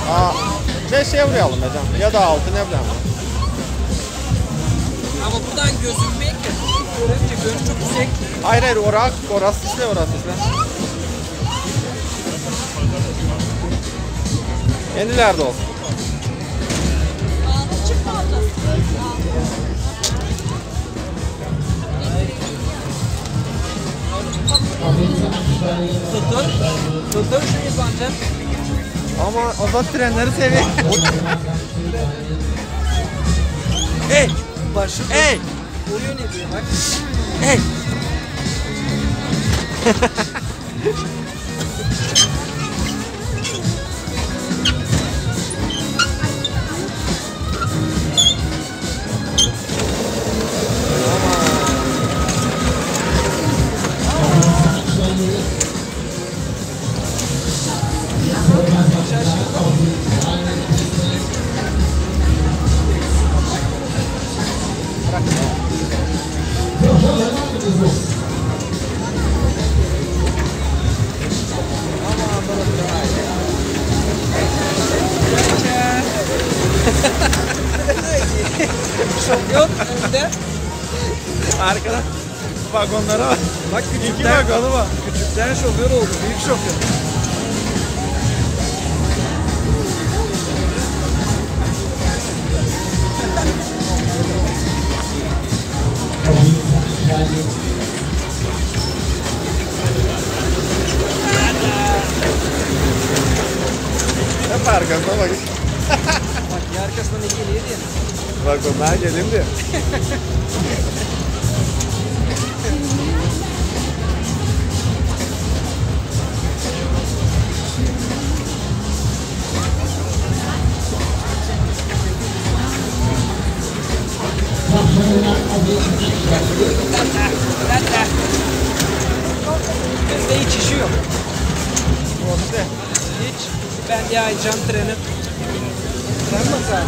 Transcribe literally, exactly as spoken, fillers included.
Aa, beşe vuralım hocam. Ya da altı, ne bileyim. Ama buradan gözükmek de görünce gönül çok yüksek. Hayır hayır, orak, orası sizde, orası sizde. Endilerde olsun. Tutun. Tutun şu İrfan'cığım. Ama o da trenleri seviyor. Hey! Başı Hey! vuruyor ne diyor bak. Hey! Şoför önde. Arkada vagonlara bak. Bak İki küçükten, vagonu var. küçükten şoför oldu. Büyük şoför. Hep arkasına bak. Bak ya arkasından ne geliyor diye. Vagonlar gelindi. Bizde hiç işi yok. Olsun. Hiç. Ben de ayacağım treni. Tren mi sen?